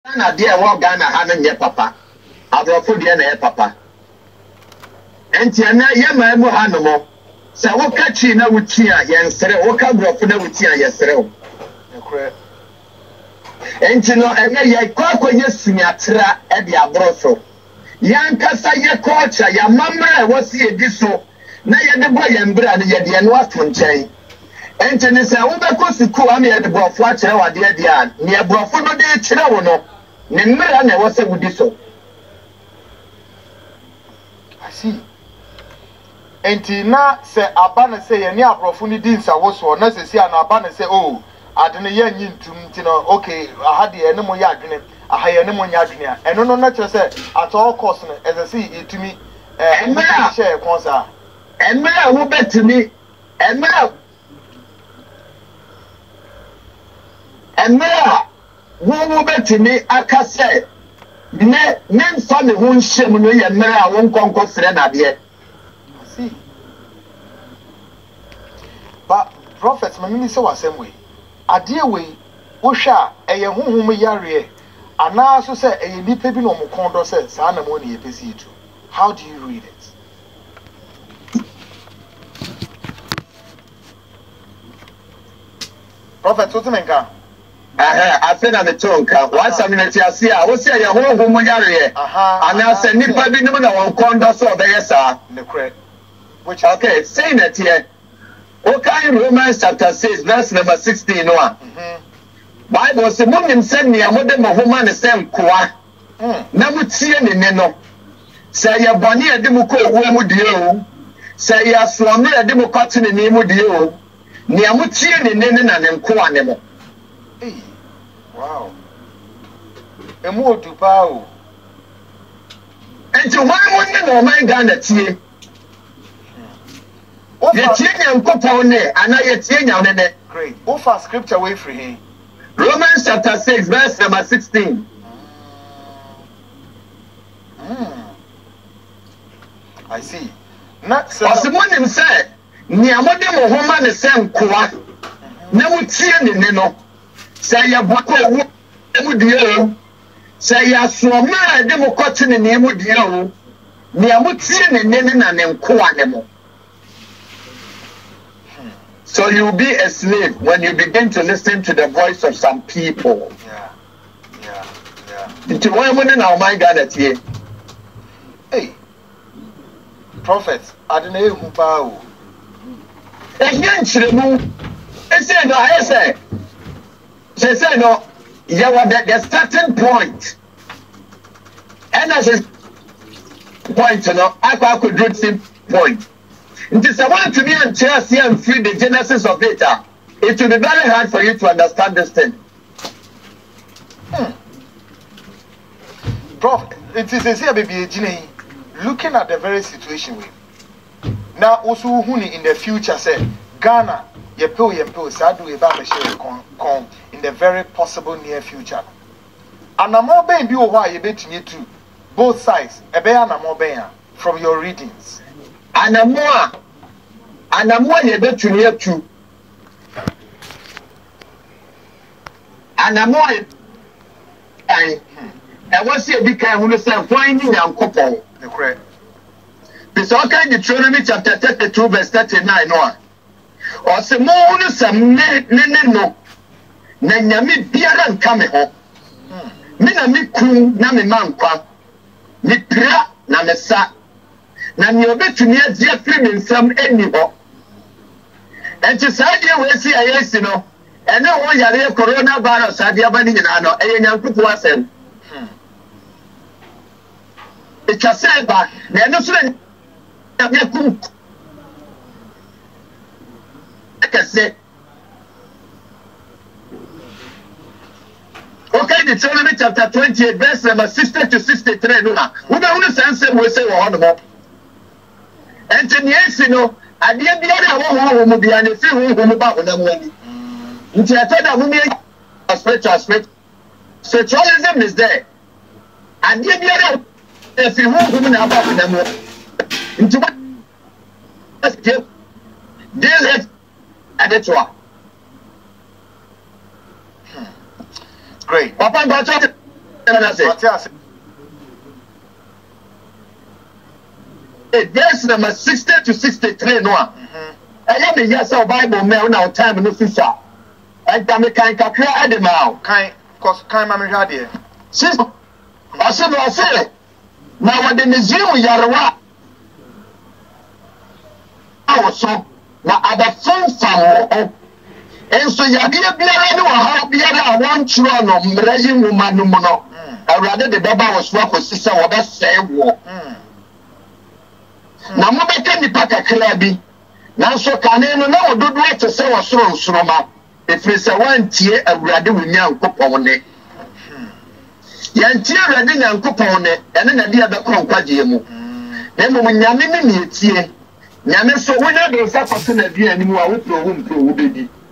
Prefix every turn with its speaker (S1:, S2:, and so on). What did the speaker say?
S1: Ghana dear what Ghana having your papa. I brought food your papa. And Tiana Yama Mohanomo. So what catch you now with Tia, Yansere, what can brought for now with Tia yesterday. And you know, and I call yes, Sinatra at the Abroso. Yankasa, your culture, your mamma was here this so. Now you're the boy and brother, you're the Anwatun chain. And you say, oh, because the cool army at the Brof watch our dear Dian, near Brofono de Chinono. Nemera was a would so.
S2: I see. And Tina say, Abana say, and ya Brofuni Dins, I was for necessary, and Abana say, oh, I didn't yen to know, okay, I had the animal yardine, I had animal yardine, and no, not just say, at all costs, as I see it to me, and share concert.
S1: And Mera who bet to me, and Mera. And Mera. Who bet to me, I can say, name family who shame me and Mera won't conquer friend yet.
S2: See, but prophets, my minister was same way. A dear way, Usha, a young whom we are, and now so say a nipping on Mukondo says, Sanamoni, a how do you read it? Prophet Sotimenka.
S1: I said at the tongue, once a minute, I see, I will say your whole woman, and I said, Nippa be no one condos or there, sir.
S2: Which
S1: okay, saying that here. Okay, Romans chapter 6, verse number 16. Bible says, Munim send me a modern woman the same qua. Namutia Neno. Say your bonny a democo, woman, dear. Say your swami a democratin in name of dear. Niamutia Nenen and Quanemo.
S2: Wow. A more to power.
S1: And to one woman or my Ghana tea. You're changing Copone, and I yet changing it.
S2: Great. Offer scripture away for him.
S1: Romans chapter 6, verse number 16.
S2: I see. Not so.
S1: As the one said, Niamodem woman the same qua. No tea Neno. Say your Bako Mudio. Say your Swama Democratin in Emudio. Niamutin and Nenan and Quanemo. So you'll be a slave when you begin to listen to the voice of some people.
S2: Yeah.
S1: Into one woman now, my God, at here.
S2: Hey, prophets, I don't know who power.
S1: And then she moved. I said, no, I said. She said, no, you were the starting point. And as a point, you know, I could do the same point. It is a want to be and Chelsea and free the genesis of it. It will be very hard for you to understand this thing.
S2: Prof, it is a say baby looking at the very situation we now also huni in the future say Ghana yempo sadu eba machine con in the very possible near future. And I'm more being you why you betting to both sides from your readings.
S1: And I'm more you bet to near to. And I'm more I was here because we say finding and couple.
S2: The correct.
S1: This all kind of Deuteronomy chapter 32 verse 39 or some more some no na nyame biara nka me ho me na me kun na me mankwa me pra na me sa na me obetumi agye afiri me nsam eni ho enti saa de we si ayesi no ene ho yare coronavirus ade aba ni nyina no eye nyankopo asem it's say ba na no so na me kun akase. Okay, Deuteronomy chapter 28, verse number 60 to 63. No, we don't sense we say one more. And then yes, you know, I didn't be able to be an free who about them when you tell that we spiritual spiritualism is there. I didn't be able to see who about them into what they at it.
S2: Great.
S1: Papa, Verse number 60 to 63 no. I am the yes of Bible mail now time no fisher. And come kind kakra ademao.
S2: Kind mama hwade.
S1: Sis I say now what the museum yarwa. So na adafon fam enso yade biara ne wa ha biara won chiro no mrayi nwoma no mu no awrade de baba wo so akosisa wo be sei wo na mo beka nipa kakra bi nanso kane no na ododo ate se wo soro nsoroma efrisa wantie awrade wo nyankopon ne yantie awrade nyankopon ne ene na dia be kronkwaje mu na mo nyame ne ne etie nyame so wonya de sa kwaso na bia ni mu a wo pro wo bedi